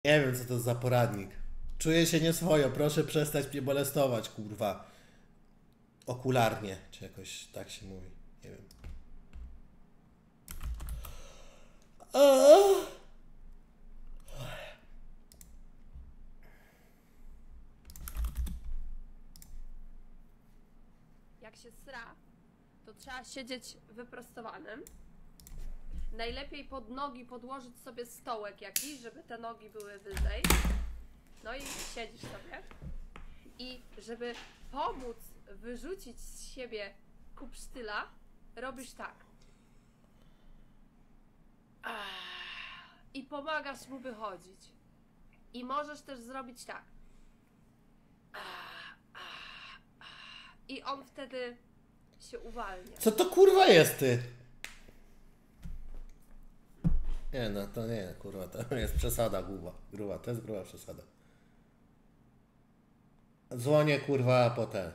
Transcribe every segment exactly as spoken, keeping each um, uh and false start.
Nie wiem, co to za poradnik. Czuję się nieswojo, proszę przestać mnie molestować, kurwa. Okularnie, czy jakoś tak się mówi. Nie wiem. Jak się sra, to trzeba siedzieć wyprostowanym. Najlepiej pod nogi podłożyć sobie stołek jakiś, żeby te nogi były wyżej. No i siedzisz sobie. I żeby pomóc wyrzucić z siebie kupsztyla, robisz tak. I pomagasz mu wychodzić. I możesz też zrobić tak. I on wtedy się uwalnia. Co to kurwa jest, ty? Nie no, to nie, kurwa, to jest przesada gruba. gruba. To jest gruba przesada. Dzwonię, kurwa, po te.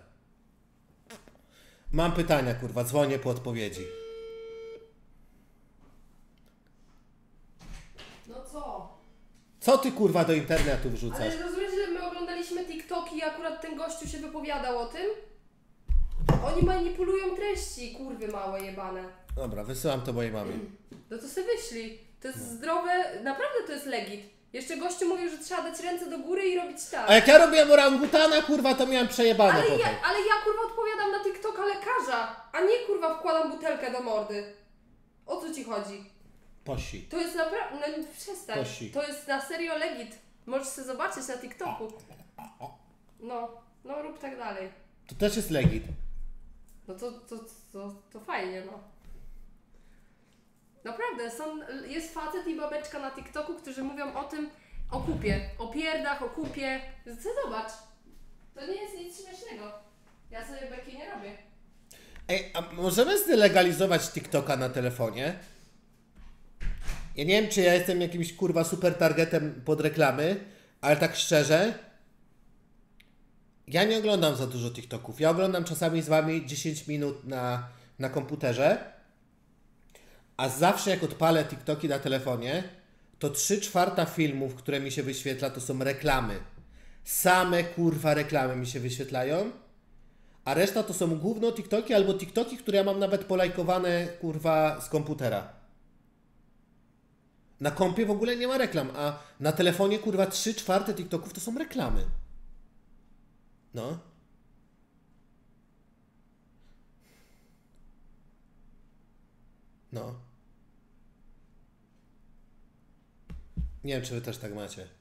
Mam pytania, kurwa, dzwonię po odpowiedzi. No co? Co ty, kurwa, do internetu wrzucasz? Ale rozumiesz, że my oglądaliśmy TikToki i akurat ten gościu się wypowiadał o tym? Oni manipulują treści, kurwy małe jebane. Dobra, wysyłam to mojej mamie. No to sobie wyślij. To jest zdrowe, naprawdę to jest legit. Jeszcze gościu mówił, że trzeba dać ręce do góry i robić tak. A jak ja robiłem orangutana, kurwa, to miałem przejebane Ale potem. ja, ale ja kurwa odpowiadam na TikToka lekarza, a nie kurwa wkładam butelkę do mordy. O co ci chodzi? Posi. To jest naprawdę, no przestań. Posi. To jest na serio legit. Możesz sobie zobaczyć na TikToku. No, no rób tak dalej. To też jest legit. No to, to, to, to fajnie, no. Naprawdę, są, jest facet i babeczka na TikToku, którzy mówią o tym, o kupie, o pierdach, o kupie. Zobacz, to nie jest nic śmiesznego. Ja sobie beki nie robię. Ej, a możemy zdelegalizować TikToka na telefonie? Ja nie wiem, czy ja jestem jakimś, kurwa, super targetem pod reklamy, ale tak szczerze, ja nie oglądam za dużo TikToków. Ja oglądam czasami z wami dziesięć minut na, na komputerze, a zawsze jak odpalę TikToki na telefonie, to trzy czwarte filmów, które mi się wyświetla, to są reklamy. Same, kurwa, reklamy mi się wyświetlają, a reszta to są główno TikToki albo TikToki, które ja mam nawet polajkowane, kurwa, z komputera. Na kompie w ogóle nie ma reklam, a na telefonie, kurwa, trzy czwarte TikToków to są reklamy. No. No. Nie wiem, czy wy też tak macie.